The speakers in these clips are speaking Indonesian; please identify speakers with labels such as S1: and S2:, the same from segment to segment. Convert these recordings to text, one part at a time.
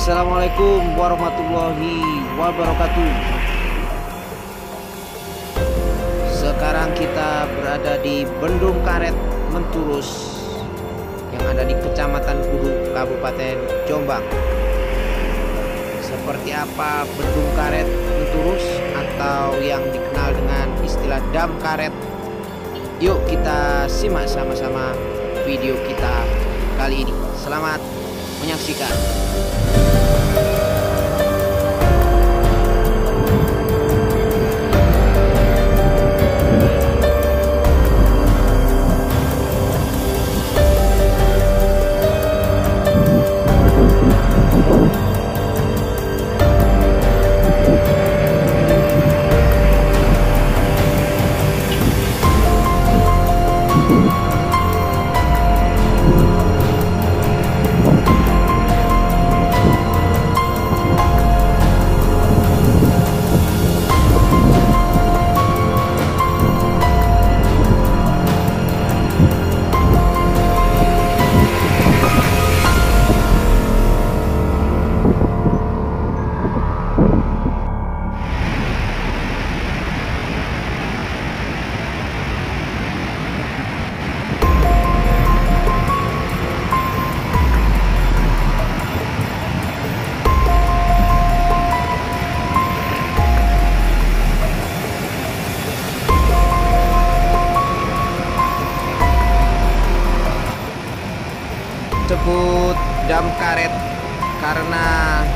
S1: Assalamualaikum warahmatullahi wabarakatuh. Sekarang kita berada di Bendung Karet Menturus yang ada di Kecamatan Kudu, Kabupaten Jombang. Seperti apa Bendung Karet Menturus atau yang dikenal dengan istilah dam karet? Yuk kita simak sama-sama video kita kali ini. Selamat menyaksikan. Sebut dam karet karena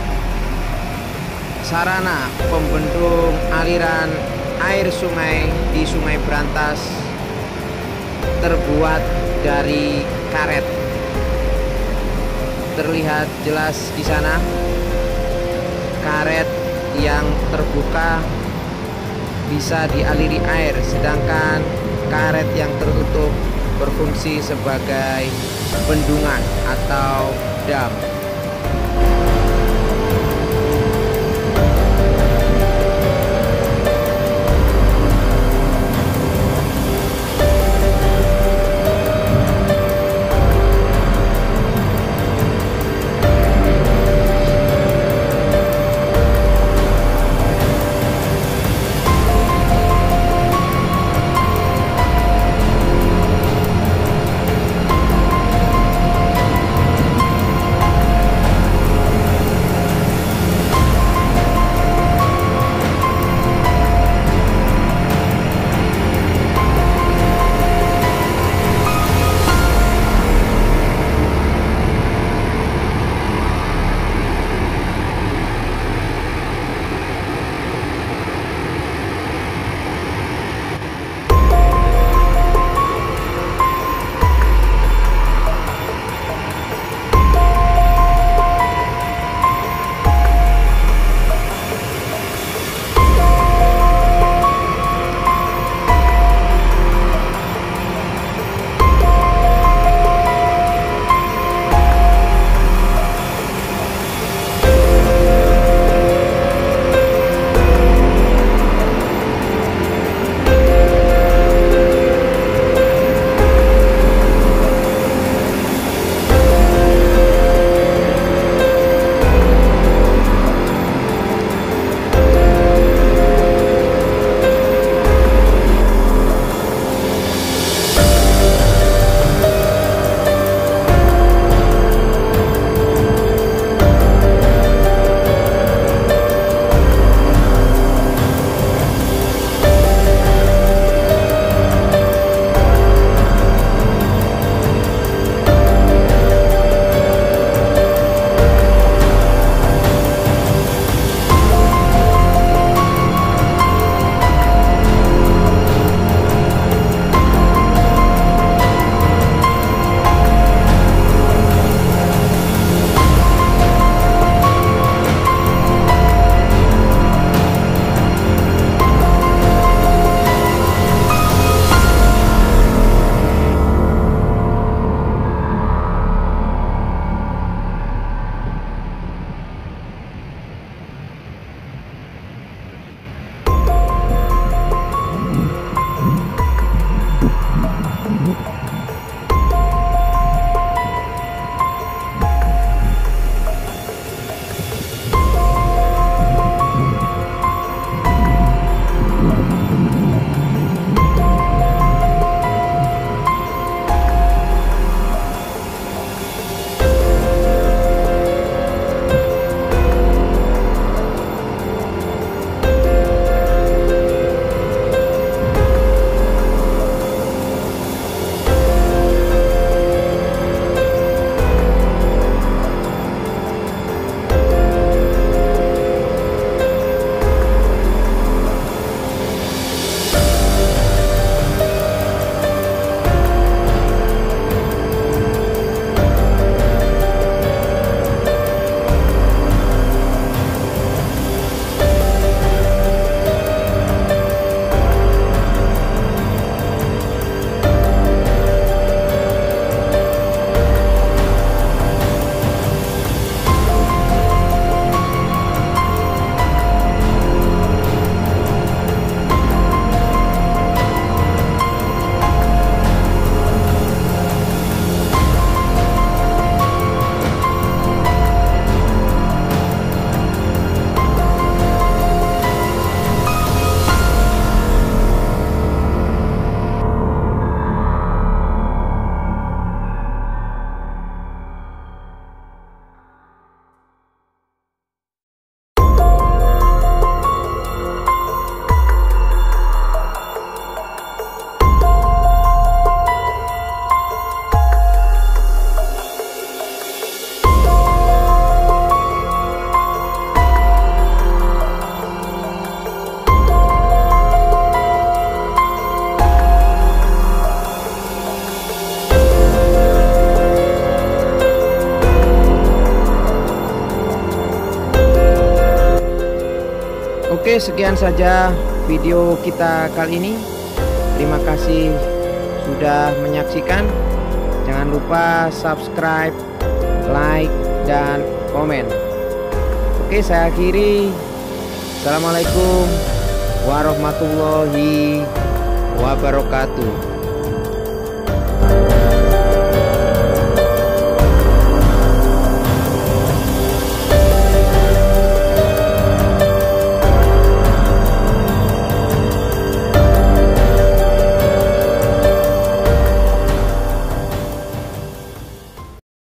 S1: sarana pembendung aliran air sungai di Sungai Brantas terbuat dari karet. Terlihat jelas di sana karet yang terbuka bisa dialiri air, sedangkan karet yang tertutup berfungsi sebagai bendungan atau dam. Oke, sekian saja video kita kali ini. Terima kasih sudah menyaksikan. Jangan lupa subscribe, like, dan komen. Oke, saya akhiri. Assalamualaikum warahmatullahi wabarakatuh.